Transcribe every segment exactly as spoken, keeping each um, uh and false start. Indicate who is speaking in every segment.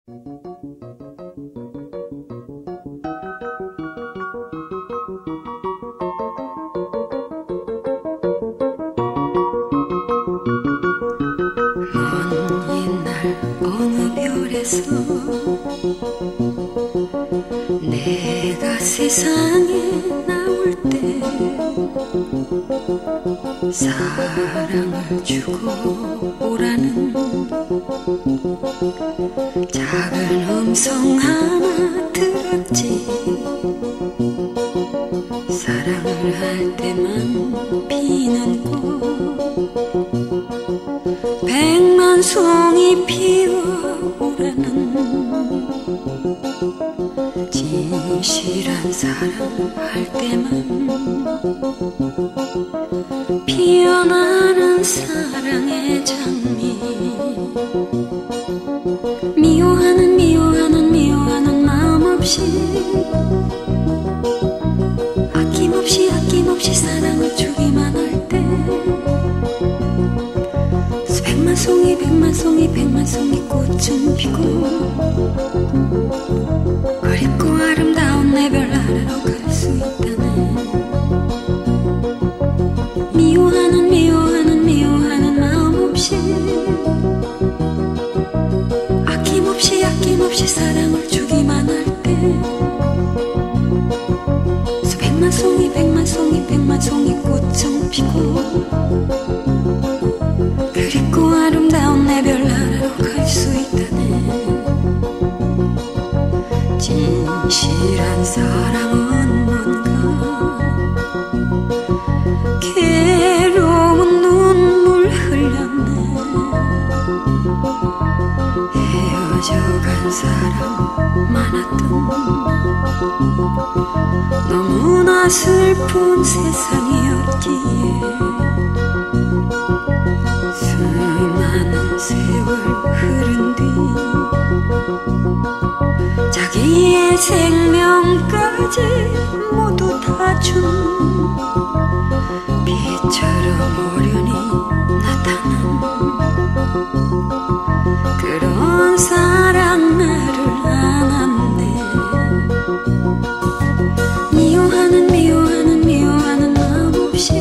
Speaker 1: 내가 세상에 나올 때 사랑을 주고 오라는 작은 음성 하나 들었지. 사랑을 할 때만 피는 꽃 백만 송이 피어오라는 진실한 사랑할 때만 피어나는 사랑의 장미. 미워하는 미워하는 미워하는 마음 없이 아낌없이 아낌없이 사랑을 주기만 할 때 수백만 송이 백만 송이 백만 송이 꽃은 피고 그립고 아름다운 내 별 아래로 갈 수 있다네. 미워하는 미워하는 미워하는 마음 없이 아낌없이 아낌없이 사랑을 주기만 할 때 수백만 송이 백만 송이 백만 송이 꽃은 피고 그립고 아름다운 내 별 아래로 갈 수 있다네. 진실한 사랑은 뭔가 괴로운 눈물 흘렸네. 헤어져간 사람 많았던 너무나 슬픈 세상이었기에 수많은 세월 흐른 뒤 자기의 생명까지 모두 다 준 빛처럼 오련히 나타난 그런 사랑 나를 안았네. 미워하는 미워하는 미워하는 마음 없이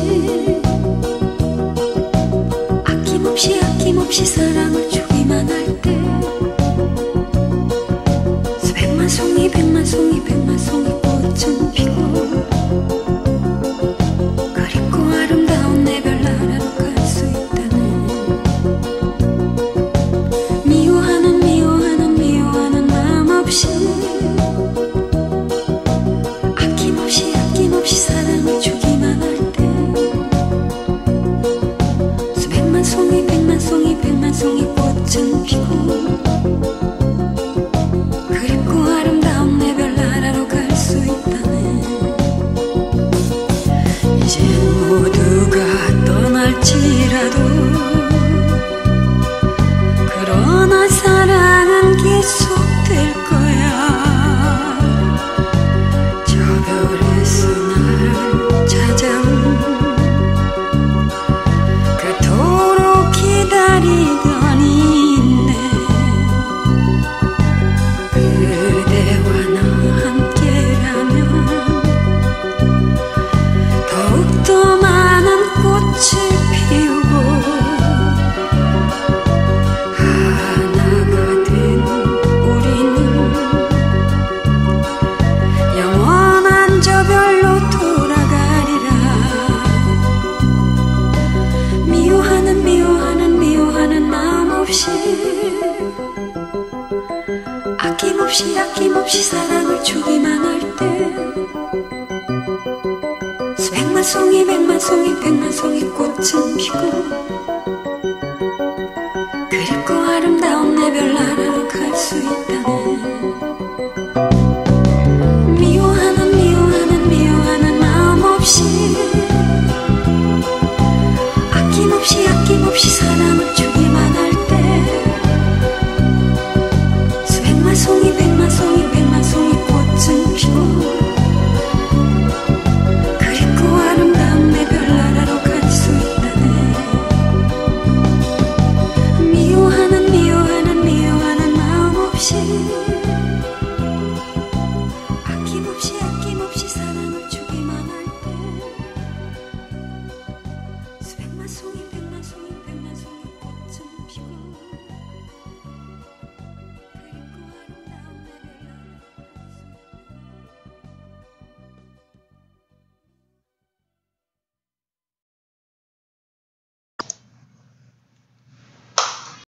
Speaker 1: 아낌없이 아낌없이 사랑을 주기만 할 때 수백만 송이 백만 송이 백만 송이 꽃은 피고 그립고 아름다운 내 별 아래로 갈 수 있다네. 미워하는 미워하는 미워하는 마음 없이 아낌없이 아낌없이 사랑을 주기만 할 때 수백만 송이 백만 송이 백만 송이 꽃은 피고 그립고 아름다운 내 별 나라로 갈 수 있다네. 이제 모두가 떠날지라도 그러나 사랑은 계속될 거야. 저 별에서 날 찾아온 그토록 기다리던 인내 그대와 나 함께라면 더욱더 많은 꽃을 피우고 하나가 된 우리는 영원한 저 별로 돌아가리라. 미워하는 미워하는 미워하는 마음 없이 아낌없이 아낌없이 사랑을 주기만 할 때 수백만 송이 백만 송이 백만 송이 꽃은 피고 그립고 아름다운 내 별 나라로 갈 수 있다네. 미워하는 미워하는 미워하는 마음 없이 아낌없이 아낌없이 사랑을 주기만 할 때 수백만 송이 백만 송이 백만 송이 꽃은 피고 그립고 아름다운 내 별 나라로 갈 수 있다네. 미워하는 미워하는 미워하는 당신